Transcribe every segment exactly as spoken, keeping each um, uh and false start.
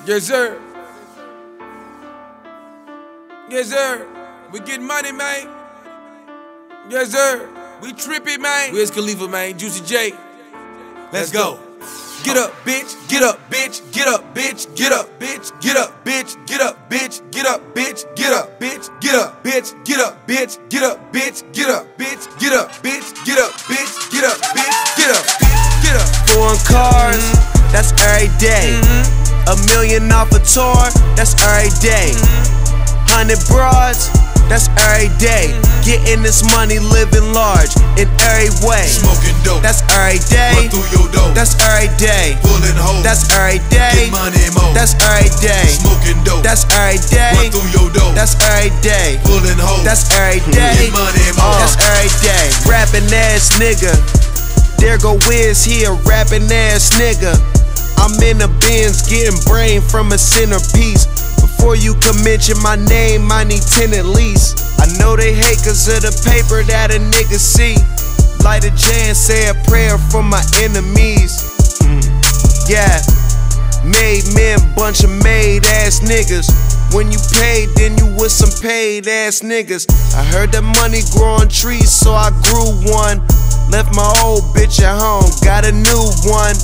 Yes, sir. Yes, sir. We get money, man. Yes, sir. We trippy, man. Wiz Khalifa, man. Juicy J. Let's go. Get up, bitch. Get up, bitch. Get up, bitch. Get up, bitch. Get up, bitch. Get up, bitch. Get up, bitch. Get up, bitch. Get up, bitch. Get up, bitch. Get up, bitch. Get up, bitch. Get up, bitch. Get up, bitch. Get up, bitch. Get up, bitch. Get up. Foreign cars, mm-hmm. That's every day. Mm-hmm. A million off a tour, that's every day. Mm-hmm. Hundred broads, that's every day. Mm-hmm. Getting this money, living large in every way. Smoking dope, that's every day. Run through your dope, that's every day. Pulling hoes, that's every day. Get money more, that's every day. Smoking dope, that's every day. Run through your dope, that's every day. Pulling hoes, that's every day. Get money more, that's every day. Rapping ass nigga, there go Wiz, he a rapping ass nigga. I'm in the Benz getting brain from a centerpiece. Before you can mention my name, I need ten at least. I know they hate cause of the paper that a nigga see. Light a J and say a prayer for my enemies. mm. Yeah, made men, bunch of made ass niggas. When you paid, then you with some paid ass niggas. I heard that money grow on trees, so I grew one. Left my old bitch at home, got a new one.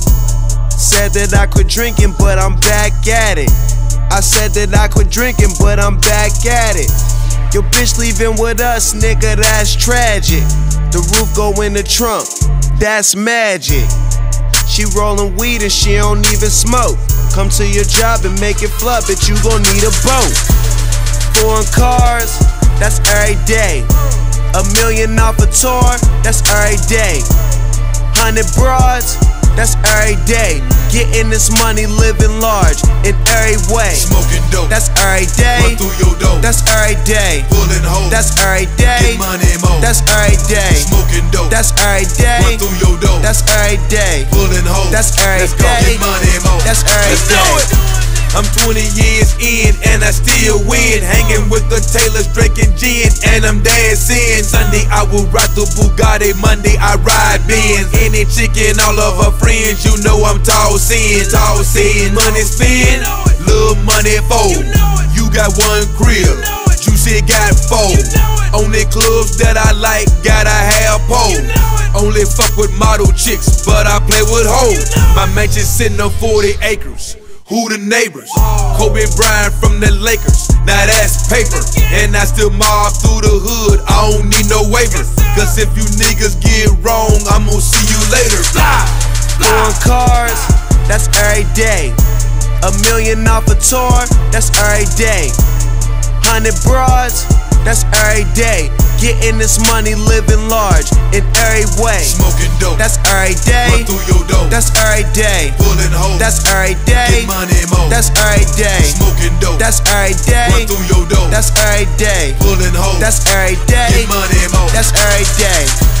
Said that I quit drinking, but I'm back at it. I said that I quit drinking, but I'm back at it. Your bitch leaving with us, nigga, that's tragic. The roof go in the trunk, that's magic. She rollin' weed and she don't even smoke. Come to your job and make it flop, but you gon' need a boat. Foreign cars, that's every day. A million off a tour, that's every day. Hundred broads, that's every day. Getting this money, living large in every way. Smoking dope, that's every day. Run through your dope, that's every day. Pulling hoes, that's every day. Get money more, that's every day. Smoking dope, that's every day. Run through your dope, that's every day. Pulling hoes, that's every Let's day. Go. Get money more, that's every Let's day. do it. I'm twenty years in and I still win. Hanging with the Taylors, drinking gin, and I'm dancing. Sunday I will ride the Bugatti, Monday I ride Benz. Any chicken, all of her friends, you know I'm tossing, tossing. Money spin, little money fold. You got one crib, Juicy got four. Only clubs that I like, gotta have pole. Only fuck with model chicks, but I play with hoes. My mansion sitting on forty acres. Who the neighbors? Kobe Bryant from the Lakers, now that's paper. And I still mob through the hood, I don't need no waivers. Cause if you niggas get wrong, I'm gon' see you later. Fly, Foreign cars, that's every day. A million off a tour, that's every day. Hundred broads, that's every day. Getting this money, living large in every way. Smoking dope, that's every day. Run through your dope, that's every day. Pulling hoes, that's every day. Get money more, that's every day. Smoking dope, that's every day. Run through your dope, that's every day. Pulling hoes, that's every day. Get money more, that's every day.